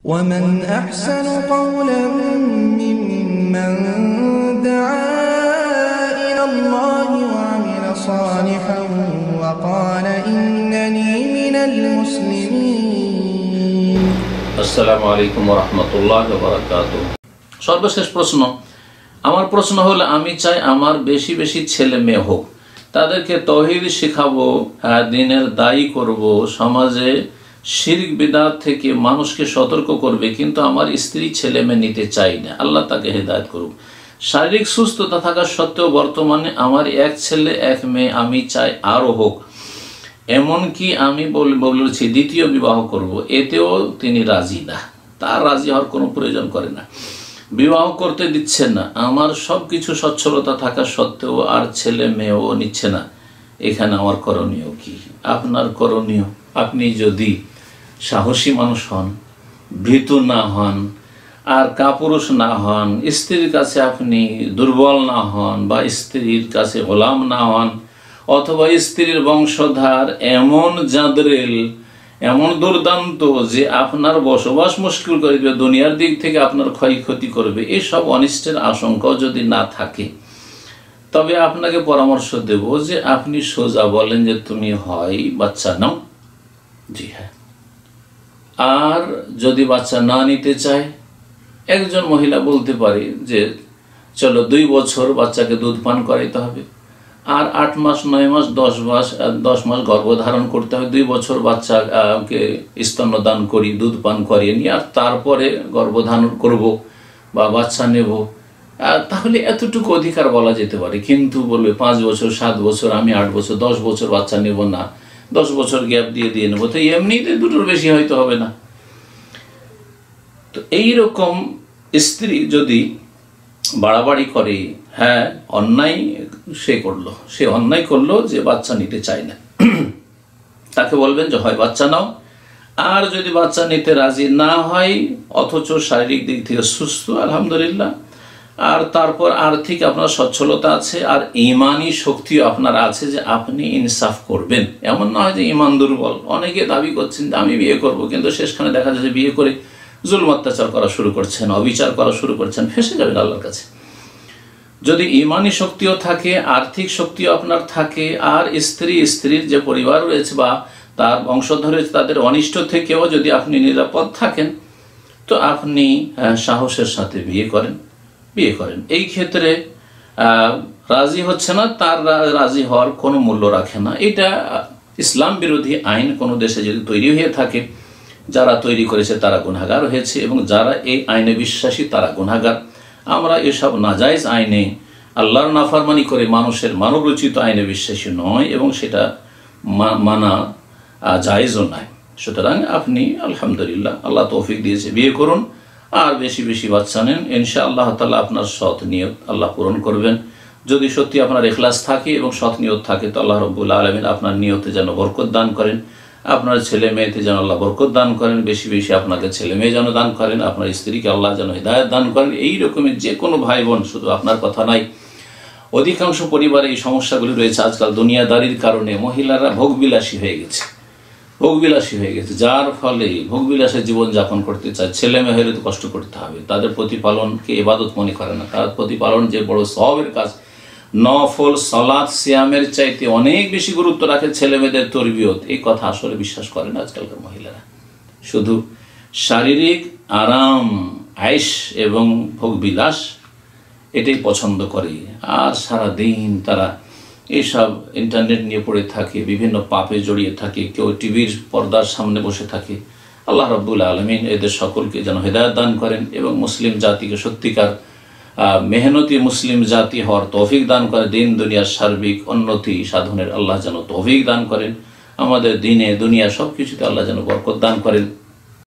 ومن أحسن قولا ممن دعا إلى الله وعمل صالحا وقال إنني من المسلمين। আসসালামু আলাইকুম ওয়া রাহমাতুল্লাহি ওয়া বারাকাতুহু। সর্বশেষ প্রশ্ন, আমার প্রশ্ন হলো, আমি চাই আমার বেশি বেশি ছেলে মেয়ে হোক, তাদেরকে তাওহীদ শেখাবো, দ্বীনের দায়ী করব, সমাজে শিরক বিদআত থেকে মানুষকে সতর্ক করবে, কিন্তু আমার স্ত্রী ছেলে মেয়ে নিতে চাই না। আল্লাহ তাকে হেদায়েত করুক। শারীরিক সুস্থতা থাকা সত্ত্বেও বর্তমানে আমার এক ছেলে এক মেয়ে, আমি চাই আরও হোক। এমনকি আমি বলেছি দ্বিতীয় বিবাহ করব, এতেও তিনি রাজি না। তার রাজি হওয়ার কোনো প্রয়োজন করে না, বিবাহ করতে দিচ্ছে না। আমার সব কিছু সচ্ছলতা থাকা সত্ত্বেও আর ছেলে মেয়েও নিচ্ছে না। এখানে আমার করণীয় কি? আপনার করণীয়, আপনি যদি সাহসী মানুষ হন, ভীতু না হন, আর কাপুরুষ না হন, স্ত্রীর কাছে আপনি দুর্বল না হন, বা স্ত্রীর কাছে গোলাম না হন, অথবা স্ত্রীর বংশধার এমন জাদরেল, এমন দুর্দান্ত যে আপনার বসবাস মুশকিল করে দেবে, দুনিয়ার দিক থেকে আপনার ক্ষয়ক্ষতি করবে, এসব অনিষ্টের আশঙ্কাও যদি না থাকে, তবে আপনাকে পরামর্শ দেব যে আপনি সোজা বলেন যে তুমি হয় বাচ্চা নাও। জি হ্যাঁ। আর যদি বাচ্চা না নিতে চায়, একজন মহিলা বলতে পারে যে চলো 2 বছর বাচ্চাকে দুধ পান করাইতে হবে, আর 8 মাস 9 মাস 10 মাস গর্ভধারণ করতে হবে, 2 বছর বাচ্চাকে স্তন্যদান করি, দুধ পান করিয়ে নিই, আর তারপরে গর্ভধারণ করব বা বাচ্চা নেব। তাহলে এতটুকু অধিকার বলা যেতে পারে। কিন্তু বলবে 5 বছর 7 বছর, আমি 8 বছর 10 বছর বাচ্চা নেব না, 10 বছর গ্যাপ দিয়ে নেবো, তো এমনিতে দুটোর বেশি হয়তো হবে না। তো এইরকম স্ত্রী যদি বাড়াবাড়ি করে, হ্যাঁ অন্যায় সে অন্যায় করলো যে বাচ্চা নিতে চায় না, তাকে বলবেন যে হয় বাচ্চা নাও। আর যদি বাচ্চা নিতে রাজি না হয়, অথচ শারীরিক দিক থেকে সুস্থ আলহামদুলিল্লাহ, আর তারপর আর্থিক আপনার সচ্ছলতা আছে, আর ইমানি শক্তিও আপনার আছে যে আপনি ইনসাফ করবেন। এমন না হয় যে ইমান দুর্বল। অনেকে দাবি করছেন যে আমি বিয়ে করব, কিন্তু শেষখানে দেখা যাচ্ছে বিয়ে করে জুলম অত্যাচার করা শুরু করছেন, অবিচার করা শুরু করছেন, ফেঁসে যাবেন আল্লাহর কাছে। যদি ইমানি শক্তিও থাকে, আর্থিক শক্তিও আপনার থাকে, আর স্ত্রীর যে পরিবার রয়েছে বা তার বংশধর রয়েছে, তাদের অনিষ্ট থেকেও যদি আপনি নিরাপদ থাকেন, তো আপনি সাহসের সাথে বিয়ে করেন। এই ক্ষেত্রে রাজি হচ্ছে না, তার রাজি হওয়ার কোনো মূল্য রাখে না। এটা ইসলাম বিরোধী আইন কোনো দেশে যদি তৈরি হয়ে থাকে, যারা তৈরি করেছে তারা গুনাহগার হয়েছে, এবং যারা এই আইনে বিশ্বাসী তারা গুনাহগার। আমরা এসব নাজায়েজ আইনে, আল্লাহর নাফরমানি করে মানুষের মানবরচিত আইনে বিশ্বাসী নয়, এবং সেটা মানা জায়েজও নয়। সুতরাং আপনি আলহামদুলিল্লাহ, আল্লাহ তৌফিক দিয়েছে, বিয়ে করুন, আর বেশি বেশি বাচ্চা নেন। ইনশাআল্লাহ তাআলা আপনার সৎ নিয়ত আল্লাহ পূরণ করবেন। যদি সত্যি আপনার ইখলাস থাকে এবং সৎ নিয়ত থাকে, তো আল্লাহ রাব্বুল আলামিন আপনার নিয়তে যেন বরকত দান করেন, আপনার ছেলে মেয়েতে যেন আল্লাহ বরকত দান করেন, বেশি বেশি আপনাকে ছেলে মেয়ে যেন দান করেন, আপনার স্ত্রীকে আল্লাহ যেন হিদায়াত দান করেন। এই রকমের যে কোনো ভাই বোন, শুধু আপনার কথা নাই, অধিকাংশ পরিবারে এই সমস্যাগুলি রয়েছে। আজকাল দুনিয়াদারির কারণে মহিলারা ভোগবিলাসী হয়ে গেছে, যার ফলে ভোগবিলাসের জীবনযাপন করতে চায়। ছেলে মেয়ে হলে তো কষ্ট করতে হবে, তাদের প্রতিপালনকে ইবাদত মনে করে না। তার প্রতিপালন যে বড় সওয়াবের কাজ, নফল সালাত সিয়ামের চাইতে অনেক বেশি গুরুত্ব রাখে ছেলে মেয়েদের তরবিয়ত। এই কথা আসলে বিশ্বাস করে না আজকালকার মহিলারা। শুধু শারীরিক আরাম, আয়েশ এবং ভোগবিলাস এটাই পছন্দ করে, আর সারাদিন তারা এইসব ইন্টারনেট নিয়ে পড়ে থাকে, বিভিন্ন পাপে জড়িয়ে থাকে, কেউ টিভির পর্দার সামনে বসে থাকে। আল্লাহ রাব্বুল আলামিন এদের সকলকে যেন হেদায়েত দান করেন, এবং মুসলিম জাতিকে সত্যিকার মেহনতি মুসলিম জাতি হওয়ার তৌফিক দান করে। দিন দুনিয়ার সার্বিক উন্নতি সাধনের আল্লাহ যেন তৌফিক দান করেন। আমাদের দিনে দুনিয়া সব কিছুতে আল্লাহ যেন বরকত দান করেন।